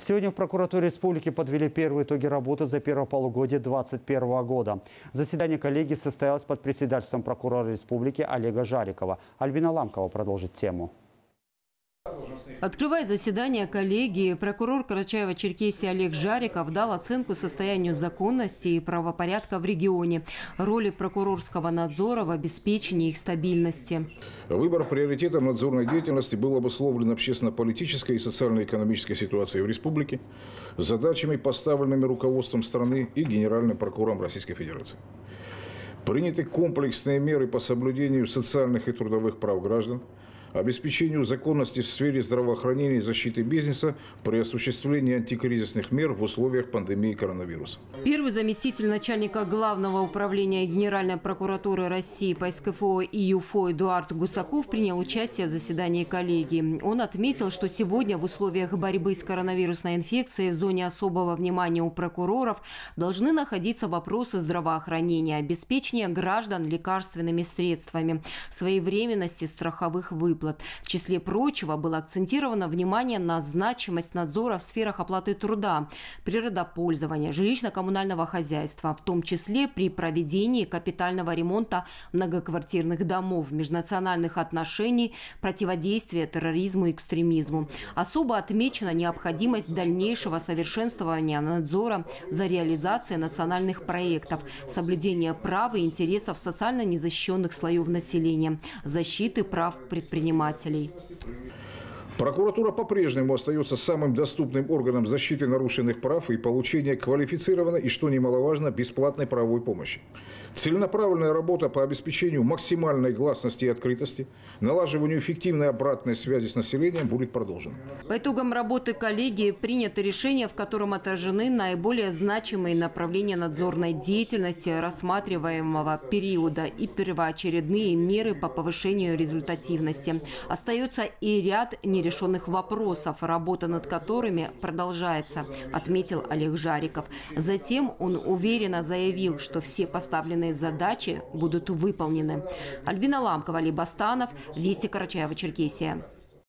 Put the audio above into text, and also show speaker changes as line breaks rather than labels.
Сегодня в прокуратуре республики подвели первые итоги работы за первое полугодие 2021 года. Заседание коллегии состоялось под председательством прокурора республики Олега Жарикова. Альбина Ламкова продолжит тему.
Открывая заседание коллегии, прокурор Карачаево-Черкесии Олег Жариков дал оценку состоянию законности и правопорядка в регионе, роли прокурорского надзора в обеспечении их стабильности.
Выбор приоритетов надзорной деятельности был обусловлен общественно-политической и социально-экономической ситуацией в республике, задачами, поставленными руководством страны и Генеральным прокурором Российской Федерации. Приняты комплексные меры по соблюдению социальных и трудовых прав граждан, обеспечению законности в сфере здравоохранения и защиты бизнеса при осуществлении антикризисных мер в условиях пандемии коронавируса.
Первый заместитель начальника Главного управления Генеральной прокуратуры России по СКФО и ЮФО Эдуард Гусаков принял участие в заседании коллегии. Он отметил, что сегодня в условиях борьбы с коронавирусной инфекцией в зоне особого внимания у прокуроров должны находиться вопросы здравоохранения, обеспечения граждан лекарственными средствами, своевременности страховых выплат. В числе прочего было акцентировано внимание на значимость надзора в сферах оплаты труда, природопользования, жилищно-коммунального хозяйства, в том числе при проведении капитального ремонта многоквартирных домов, межнациональных отношений, противодействия терроризму и экстремизму. Особо отмечена необходимость дальнейшего совершенствования надзора за реализацией национальных проектов, соблюдения прав и интересов социально незащищенных слоев населения, защиты прав предпринимателей.
Прокуратура по-прежнему остается самым доступным органом защиты нарушенных прав и получения квалифицированной и, что немаловажно, бесплатной правовой помощи. Целенаправленная работа по обеспечению максимальной гласности и открытости, налаживанию эффективной обратной связи с населением будет продолжена.
По итогам работы коллегии принято решение, в котором отражены наиболее значимые направления надзорной деятельности рассматриваемого периода и первоочередные меры по повышению результативности. Остается и ряд нерешенных вопросов, работа над которыми продолжается, отметил Олег Жариков. Затем он уверенно заявил, что все поставленные задачи будут выполнены. Альбина Ламкова, Либастанов, Вести, Карачаево-Черкесия.